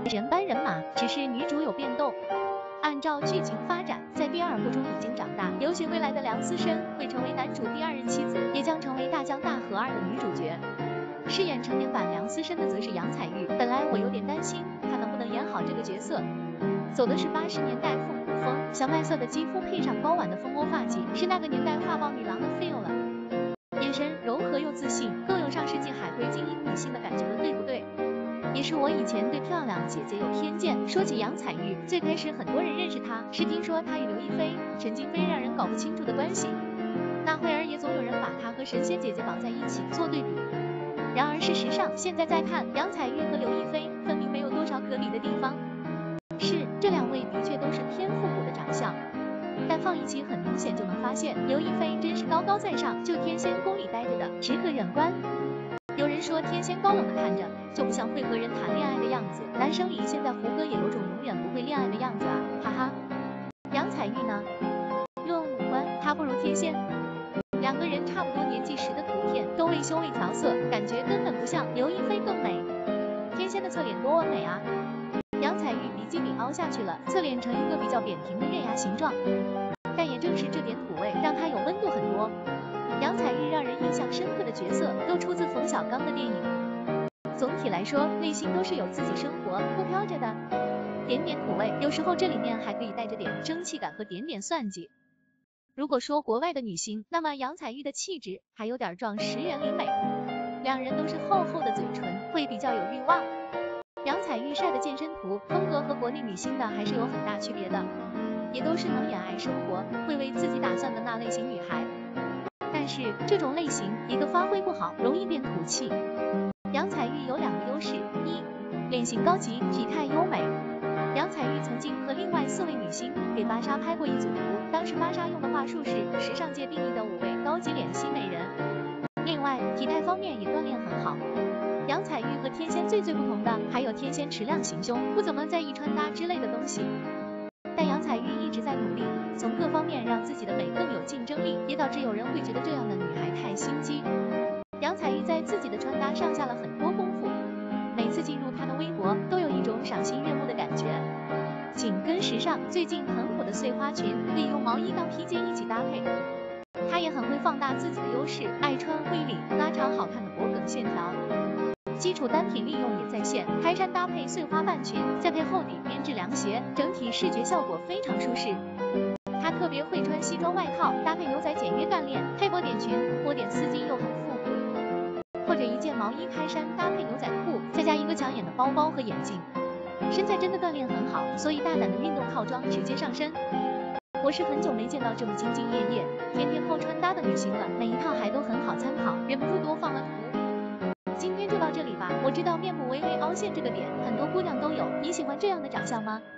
人搬人马，只是女主有变动。按照剧情发展，在第2部中已经长大、留学归来的梁思申会成为男主第2任妻子，也将成为大江大河2的女主角。饰演成年版梁思申的则是杨采钰。本来我有点担心她能不能演好这个角色，走的是80年代复古风，小麦色的肌肤配上高挽的蜂窝发髻，是那个年代画报女郎的 feel 了。眼神柔和又自信，更有上世纪海归精英女性的感觉了，对不对？也是我以前对漂亮姐姐有偏见。说起杨采钰，最开始很多人认识她是听说她与刘亦菲、陈静飞让人搞不清楚的关系，那会儿也总有人把她和神仙姐姐绑在一起做对比。然而事实上，现在再看，杨采钰和刘亦菲分明没有多少可比的地方。是，这2位的确都是偏复古的长相，但放一起很明显就能发现，刘亦菲真是高高在上，就天仙宫里待着的，只可远观。有人说天仙高冷的看着就不像会和人谈恋爱的样子，男生里现在胡歌也有种永远不会恋爱的样子啊，哈哈。杨采钰呢？论五官，她不如天仙。2个人差不多年纪时的图片都为修为调色，感觉根本不像，刘亦菲更美。天仙的侧脸多完美啊！杨采钰鼻基底凹下去了，侧脸成一个比较扁平的月牙形状，但也正是这点土味让她有温度很多。杨采钰让人印象深刻的角色都出自冯小刚的电影。总体来说，内心都是有自己生活不飘着的，点点土味，有时候这里面还可以带着点争气感和点点算计。如果说国外的女星，那么杨采钰的气质还有点撞石原里美，2人都是厚厚的嘴唇，会比较有欲望。杨采钰晒的健身图风格和国内女星的还是有很大区别的，也都是能演爱生活、会为自己打算的那类型女孩。但是这种类型一个发挥不好，容易变土气。杨采钰有2个优势：一，脸型高级，体态优美。杨采钰曾经和另外4位女星给芭莎拍过一组图，当时芭莎用的话术是时尚界定义的5位高级脸型美人。另外，体态方面也锻炼很好。杨采钰和天仙最不同的还有天仙持量行胸，不怎么在意穿搭之类的东西。但杨采钰一直在努力，从各方面让自己的美更有竞争力，也导致有人会觉得这样的女孩太心机。杨采钰在自己的穿搭上下了很多功夫，每次进入她的微博都有一种赏心悦目的感觉。紧跟时尚，最近很火的碎花裙可以用毛衣当披肩一起搭配。她也很会放大自己的优势，爱穿 V 领，拉长好看的脖梗线条。基础单品利用也在线，开衫搭配碎花半裙，再配厚底编织凉鞋，整体视觉效果非常舒适。她特别会穿西装外套，搭配牛仔简约干练，配波点裙，波点丝巾又很复古。或者一件毛衣开衫搭配牛仔裤，再加一个抢眼的包包和眼镜。身材真的锻炼很好，所以大胆的运动套装直接上身。我是很久没见到这么兢兢业业、天天抛穿搭的女星了，每一套还都很好参考，忍不住多放了图。今天就到这里吧，我知道面部微微凹陷这个点很多姑娘都有，你喜欢这样的长相吗？